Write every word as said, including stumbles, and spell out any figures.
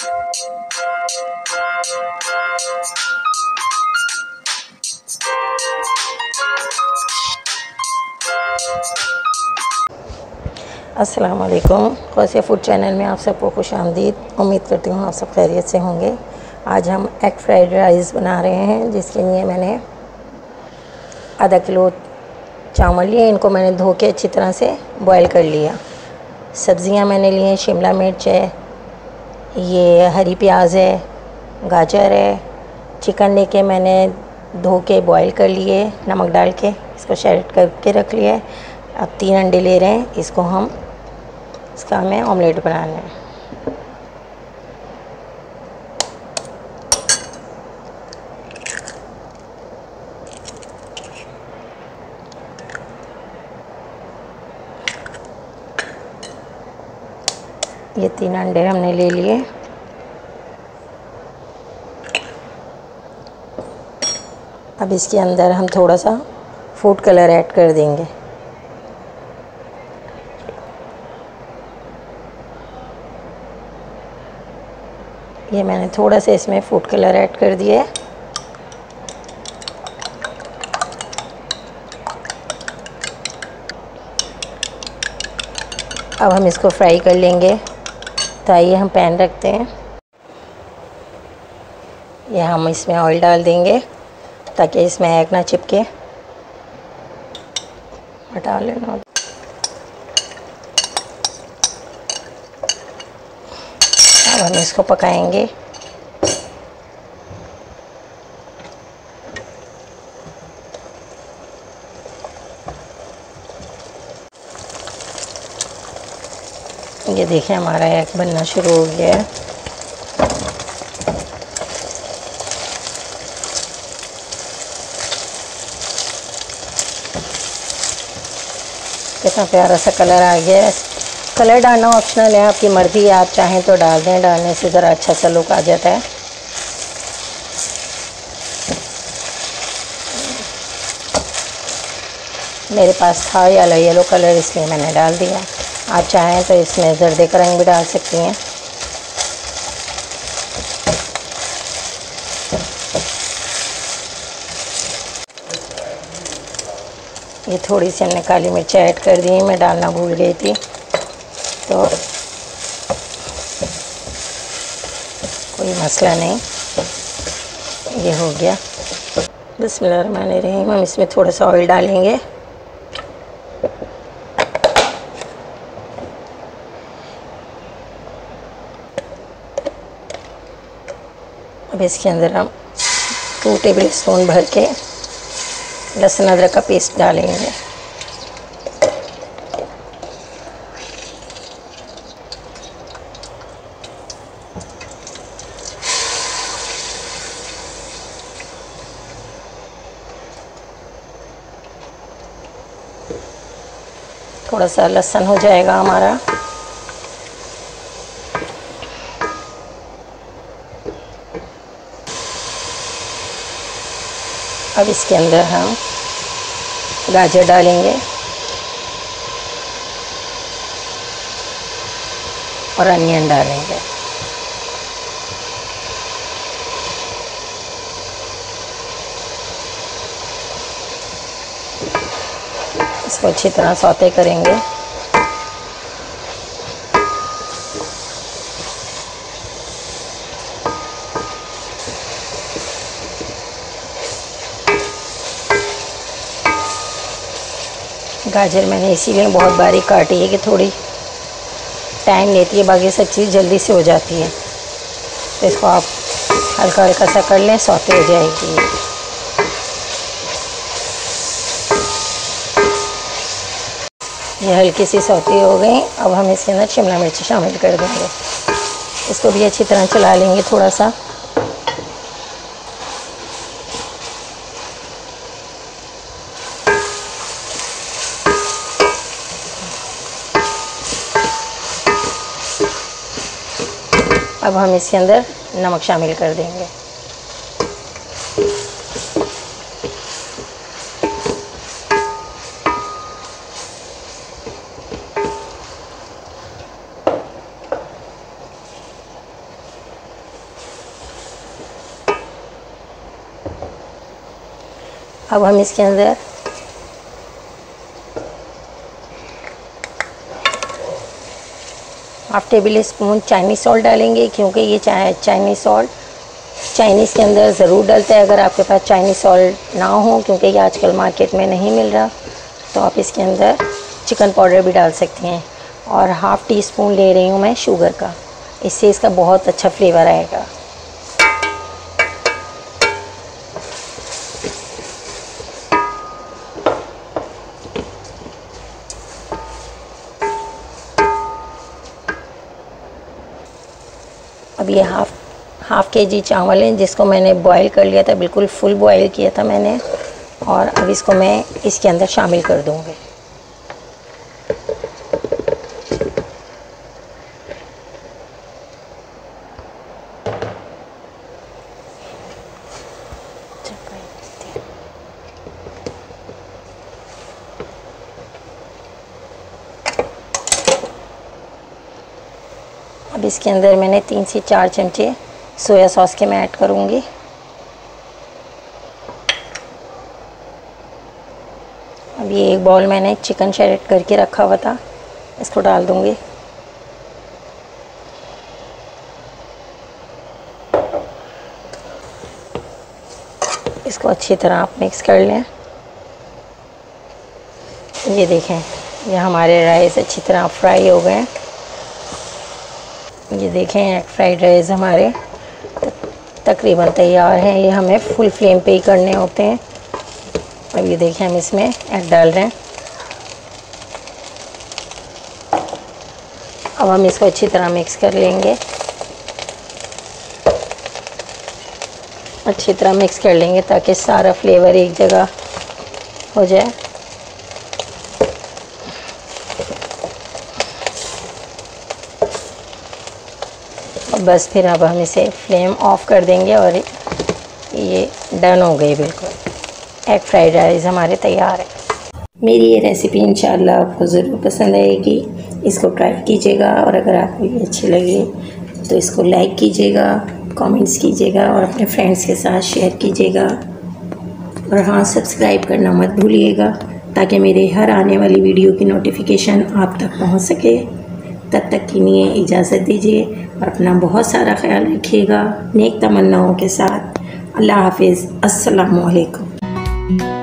अस्सलाम वालेकुम। ख़ुशिया food channel में आप सबको खुश आमदीद। उम्मीद करती हूँ आप सब खैरियत से होंगे। आज हम एग फ्राइड राइस बना रहे हैं, जिसके लिए मैंने आधा किलो चावल लिए। इनको मैंने धो के अच्छी तरह से बॉईल कर लिया। सब्ज़ियाँ मैंने ली हैं, शिमला मिर्च है, ये हरी प्याज है, गाजर है। चिकन लेके मैंने धो के बॉईल कर लिए, नमक डाल के इसको शैलेट करके रख लिया है। अब तीन अंडे ले रहे हैं, इसको हम इसका हमें ऑमलेट बनाना है। ये तीन अंडे हमने ले लिए। अब इसके अंदर हम थोड़ा सा फूड कलर ऐड कर देंगे। ये मैंने थोड़ा सा इसमें फूड कलर ऐड कर दिया है। अब हम इसको फ्राई कर लेंगे। तो आइए हम पैन रखते हैं। ये हम इसमें ऑयल डाल देंगे ताकि इसमें एग ना चिपके। हटा लेना। अब हम इसको पकाएंगे। ये देखिए हमारा एग बनना शुरू हो गया है। कितना प्यारा सा कलर आ गया है। कलर डालना ऑप्शनल है, आपकी मर्ज़ी है, आप चाहें तो डाल दें। डालने से ज़रा अच्छा सा लुक आ जाता है। मेरे पास था येलो येलो कलर, इसलिए मैंने डाल दिया। आप चाहें तो इसमें जर्दे का रंग भी डाल सकती हैं। ये थोड़ी सी हमने काली मिर्च ऐड कर दी, मैं डालना भूल गई थी। तो कोई मसला नहीं, ये हो गया। बिस्मिल्लाहिर्रहमानिर्रहीम। हम इसमें थोड़ा सा ऑयल डालेंगे। अब इसके अंदर हम टू टेबल स्पून भर के लहसुन अदरक का पेस्ट डालेंगे। थोड़ा सा लहसुन हो जाएगा हमारा। अब इसके अंदर हम गाजर डालेंगे और अनियन डालेंगे। इसको अच्छी तरह सौते करेंगे। गाजर मैंने इसीलिए बहुत बारीक काटी है कि थोड़ी टाइम लेती है, बाकी सब चीज़ जल्दी से हो जाती है। तो इसको आप हल्का हल्का सा कर लें, सौते हो जाएगी। ये हल्की सी सौती हो गई। अब हम इसके अंदर शिमला मिर्च शामिल कर देंगे। इसको भी अच्छी तरह चला लेंगे थोड़ा सा। अब हम इसके अंदर नमक शामिल कर देंगे। अब हम इसके अंदर half tablespoon Chinese salt डालेंगे, क्योंकि ये चाय चाइनीज़ सॉल्ट चाइनीज़ के अंदर ज़रूर डलता है। अगर आपके पास चाइनीज़ सॉल्ट ना हो, क्योंकि ये आजकल मार्केट में नहीं मिल रहा, तो आप इसके अंदर चिकन पाउडर भी डाल सकती हैं। और हाफ़ टी स्पून ले रही हूँ मैं शुगर का, इससे इसका बहुत अच्छा फ्लेवर आएगा। अब ये हाफ हाफ़ के जी चावल हैं, जिसको मैंने बॉईल कर लिया था, बिल्कुल फुल बॉईल किया था मैंने। और अब इसको मैं इसके अंदर शामिल कर दूँगी। अब इसके अंदर मैंने तीन से चार चमचे सोया सॉस के मैं ऐड करूँगी। अब ये एक बाउल मैंने चिकन शैरेट करके रखा हुआ था, इसको डाल दूँगी। इसको अच्छी तरह आप मिक्स कर लें। ये देखें, ये हमारे राइस अच्छी तरह फ्राई हो गए। ये देखें, एग फ्राइड राइस हमारे तकरीबन तैयार हैं। ये हमें फुल फ्लेम पे ही करने होते हैं। अब ये देखें, हम इसमें एग डाल रहे हैं। अब हम इसको अच्छी तरह मिक्स कर लेंगे, अच्छी तरह मिक्स कर लेंगे ताकि सारा फ्लेवर एक जगह हो जाए। और बस फिर अब हम इसे फ्लेम ऑफ कर देंगे और ये डन हो गई। बिल्कुल एग फ्राइड राइस हमारे तैयार है। मेरी ये रेसिपी इंशाल्लाह आपको ज़रूर पसंद आएगी। इसको ट्राई कीजिएगा और अगर आपको ये अच्छी लगे तो इसको लाइक कीजिएगा, कमेंट्स कीजिएगा और अपने फ्रेंड्स के साथ शेयर कीजिएगा। और हाँ, सब्सक्राइब करना मत भूलिएगा ताकि मेरे हर आने वाली वीडियो की नोटिफिकेशन आप तक पहुंच सके। तब तक के लिए इजाज़त दीजिए और अपना बहुत सारा ख्याल रखिएगा। नेक तमन्नाओं के साथ अल्लाह हाफिज़। अस्सलामु अलैकुम।